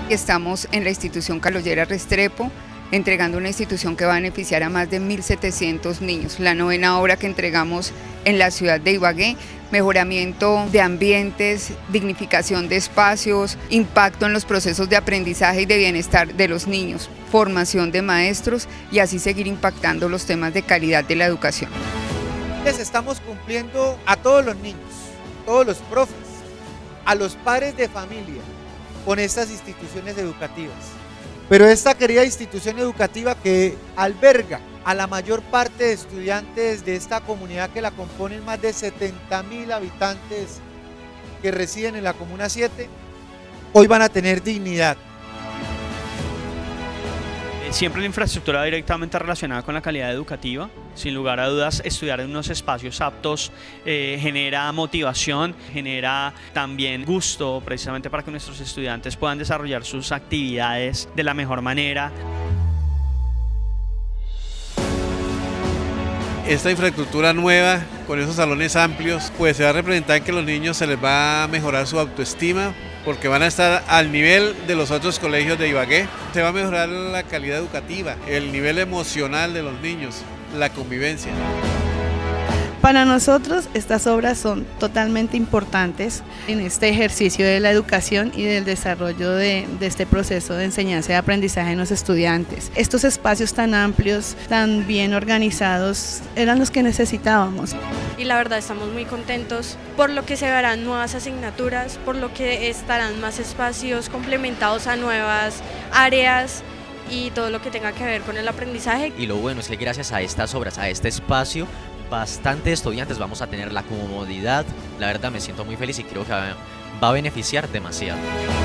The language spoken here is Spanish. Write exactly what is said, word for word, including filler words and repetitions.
Estamos en la institución Carlos Lleras Restrepo, entregando una institución que va a beneficiar a más de mil setecientos niños. La novena obra que entregamos en la ciudad de Ibagué, mejoramiento de ambientes, dignificación de espacios, impacto en los procesos de aprendizaje y de bienestar de los niños, formación de maestros y así seguir impactando los temas de calidad de la educación. Les estamos cumpliendo a todos los niños, todos los profes, a los padres de familia con estas instituciones educativas. Pero esta querida institución educativa que alberga a la mayor parte de estudiantes de esta comunidad que la componen más de setenta mil habitantes que residen en la Comuna siete, hoy van a tener dignidad. Siempre la infraestructura directamente relacionada con la calidad educativa. Sin lugar a dudas, estudiar en unos espacios aptos eh, genera motivación, genera también gusto precisamente para que nuestros estudiantes puedan desarrollar sus actividades de la mejor manera. Esta infraestructura nueva, con esos salones amplios, pues se va a representar en que los niños se les va a mejorar su autoestima, porque van a estar al nivel de los otros colegios de Ibagué. Se va a mejorar la calidad educativa, el nivel emocional de los niños, la convivencia. Para nosotros estas obras son totalmente importantes en este ejercicio de la educación y del desarrollo de, de este proceso de enseñanza y aprendizaje en los estudiantes. Estos espacios tan amplios, tan bien organizados, eran los que necesitábamos. Y la verdad estamos muy contentos por lo que se verán nuevas asignaturas, por lo que estarán más espacios complementados a nuevas áreas y todo lo que tenga que ver con el aprendizaje. Y lo bueno es que gracias a estas obras, a este espacio, bastantes estudiantes vamos a tener la comodidad. La verdad me siento muy feliz y creo que va a beneficiar demasiado.